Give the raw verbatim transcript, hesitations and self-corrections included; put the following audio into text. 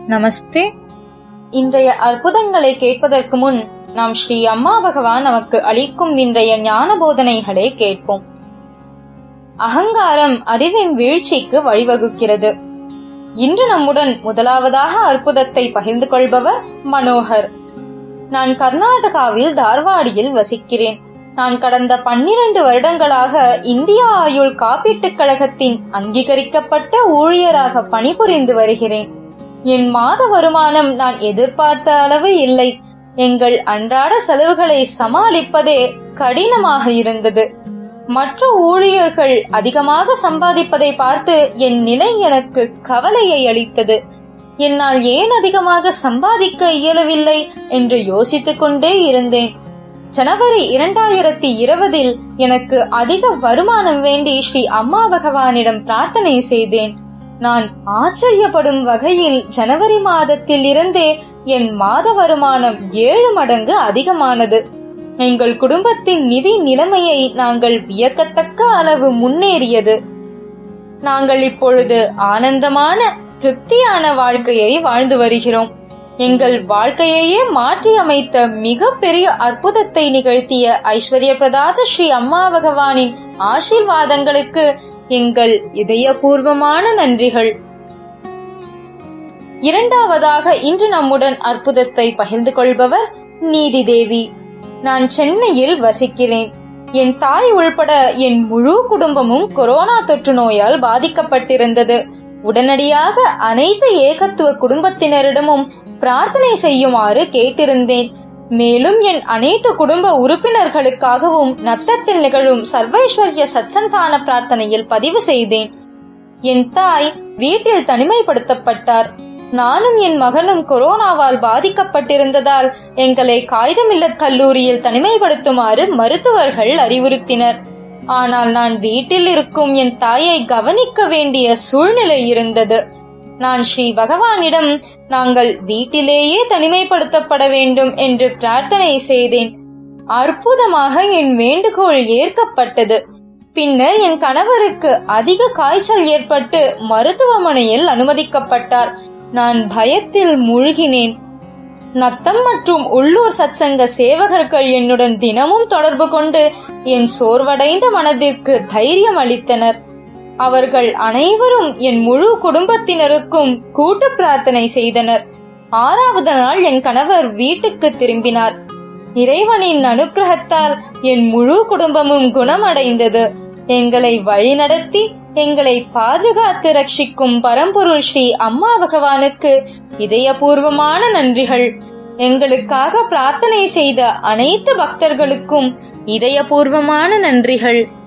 நமஸ்தே. இன்றைய அற்புதங்களை கேட்பதற்கு முன் நாம் ஸ்ரீ அம்மா பகவான் நமக்கு அளிக்கும் இன்றைய ஞான போதனைகளை கேட்போம். அகங்காரம் அறிவின் வீழ்ச்சிக்கு வழிவகுக்கிறது. இன்று நம்முடன் முதலாவதாக அற்புதத்தை பகிர்ந்து கொள்பவர் மனோகர். நான் கர்நாடகாவில் தார்வாடியில் வசிக்கிறேன். நான் கடந்த பன்னிரண்டு வருடங்களாக இந்திய ஆயுள் காப்பீட்டுக் கழகத்தின் அங்கீகரிக்கப்பட்ட ஊழியராக பணிபுரிந்து வருகிறேன். என் மாத வருமானம் நான் எதிர்பார்த்த அளவு இல்லை. எங்கள் அன்றாட செலவுகளை சமாளிப்பதே கடினமாக இருந்தது. மற்ற ஊழியர்கள் அதிகமாக சம்பாதிப்பதை பார்த்து என் நிலை எனக்கு கவலையை அளித்தது. என்னால் ஏன் அதிகமாக சம்பாதிக்க இயலவில்லை என்று யோசித்துக் கொண்டே இருந்தேன். ஜனவரி இரண்டாயிரத்தி இருபதில் எனக்கு அதிக வருமானம் வேண்டி ஸ்ரீ அம்மா பகவானிடம் பிரார்த்தனை செய்தேன். நான் ஆச்சரியப்படும் வகையில் ஜனவரி மாதத்தில் இருந்தே என் மாத வருமானம் ஏழு மடங்கு அதிகமானது. எங்கள் குடும்பத்தின் நிதி நிலைமையை நாங்கள் வியக்கத்தக்க அளவு முன்னேறியது. நாங்கள் இப்பொழுது ஆனந்தமான திருப்தியான வாழ்க்கையை வாழ்ந்து வருகிறோம். எங்கள் வாழ்க்கையையே மாற்றி அமைத்த மிக பெரிய அற்புதத்தை நிகழ்த்திய ஐஸ்வர்ய பிரதாத ஸ்ரீ அம்மா பகவானின் ஆசீர்வாதங்களுக்கு எங்கள் இதயபூர்வமான நன்றிகள். இரண்டாவதாக இன்று நம்முடன் அற்புதத்தை பகிர்ந்து கொள்பவர் நீதி தேவி. நான் சென்னையில் வசிக்கிறேன். என் தாய் உள்பட என் முழு குடும்பமும் கொரோனா தொற்று நோயால் பாதிக்கப்பட்டிருந்தது. உடனடியாக அனைத்து ஏகத்துவ குடும்பத்தினரிடமும் பிரார்த்தனை செய்யுமாறு கேட்டிருந்தேன். மேலும் என் அனைத்து குடும்ப உறுப்பினர்களுக்காகவும் நத்தத்தில் நிகழும் சர்வைஸ்வர்ய சத்சந்தான பிரார்த்தனையில் பதிவு செய்தேன். என் தாய் வீட்டில் தனிமைப்படுத்தப்பட்டார். நானும் என் மகனும் கொரோனாவால் பாதிக்கப்பட்டிருந்ததால் எங்களை காகிதமில்லத் கல்லூரியில் தனிமைப்படுத்துமாறு மருத்துவர்கள் அறிவுறுத்தினர். ஆனால் நான் வீட்டில் இருக்கும் என் தாயை கவனிக்க வேண்டிய சூழ்நிலை இருந்தது. நான் ஸ்ரீ பகவானிடம் நாங்கள் வீட்டிலேயே தனிமைப்படுத்தப்பட வேண்டும் என்று பிரார்த்தனை செய்தேன். அற்புதமாக என் வேண்டுகோள் ஏற்கப்பட்டது. பின்னர் என் கணவருக்கு அதிக காய்ச்சல் ஏற்பட்டு மருத்துவமனையில் அனுமதிக்கப்பட்டார். நான் பயத்தில் மூழ்கினேன். நத்தம் மற்றும் உள்ளூர் சத்சங்க சேவகர்கள் என்னுடன் தினமும் தொடர்பு கொண்டு என் சோர்வடைந்த மனதிற்கு தைரியம் அளித்தனர். அவர்கள் அனைவரும் என் முழு குடும்பத்தினருக்கும் கூட்டு பிரார்த்தனை செய்தனர். ஆறாவது நாள் என் கணவர் வீட்டுக்கு திரும்பினார். இறைவனின் அனுக்கிரகத்தால் என் முழு குடும்பமும் குணமடைந்தது. எங்களை வழிநடத்தி எங்களை பாதுகாத்து ரட்சிக்கும் பரம்பொருள் ஸ்ரீ அம்மா பகவானுக்கு இதயபூர்வமான நன்றிகள். எங்களுக்காக பிரார்த்தனை செய்த அனைத்து பக்தர்களுக்கும் இதயபூர்வமான நன்றிகள்.